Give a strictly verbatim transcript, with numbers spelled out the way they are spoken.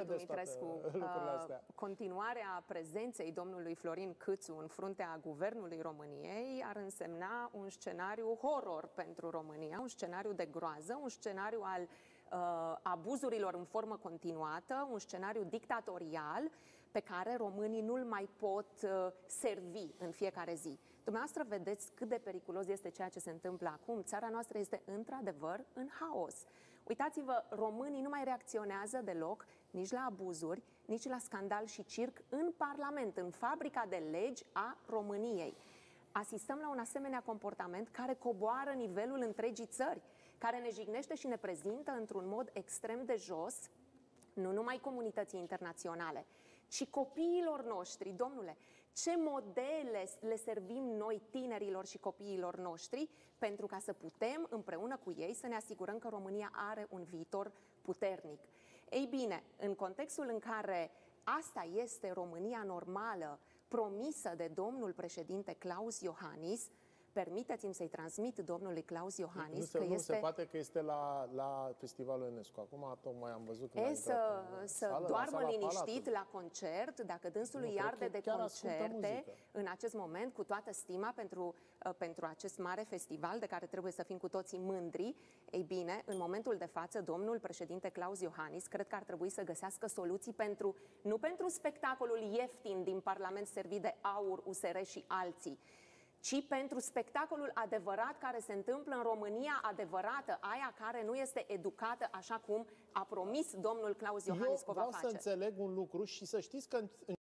Dumitrescu, continuarea prezenței domnului Florin Câțu în fruntea Guvernului României ar însemna un scenariu horror pentru România, un scenariu de groază, un scenariu al uh, abuzurilor în formă continuată, un scenariu dictatorial pe care românii nu-l mai pot uh, servi în fiecare zi. Dumneavoastră vedeți cât de periculos este ceea ce se întâmplă acum. Țara noastră este într-adevăr în haos. Uitați-vă, românii nu mai reacționează deloc nici la abuzuri, nici la scandal și circ în Parlament, în fabrica de legi a României. Asistăm la un asemenea comportament care coboară nivelul întregii țări, care ne jignește și ne prezintă într-un mod extrem de jos, nu numai comunității internaționale, ci copiilor noștri. Domnule, ce modele le servim noi tinerilor și copiilor noștri pentru ca să putem împreună cu ei să ne asigurăm că România are un viitor puternic? Ei bine, în contextul în care asta este România normală, promisă de domnul președinte Klaus Iohannis, permiteți-mi să-i transmit domnului Klaus Iohannis nu se, că nu este... se poate că este la, la Festivalul UNESCO. Acum tocmai am văzut că e, să, să sală, doarmă la liniștit Palatului. La concert, dacă dânsul îi arde de concerte în acest moment, cu toată stima pentru, pentru acest mare festival de care trebuie să fim cu toții mândri. Ei bine, în momentul de față, domnul președinte Klaus Iohannis cred că ar trebui să găsească soluții pentru, nu pentru spectacolul ieftin din Parlament servit de AUR, U S R și alții, ci pentru spectacolul adevărat care se întâmplă în România adevărată, aia care nu este educată așa cum a promis domnul Klaus Iohannis că o va face. Eu vreau să înțeleg un lucru și să știți că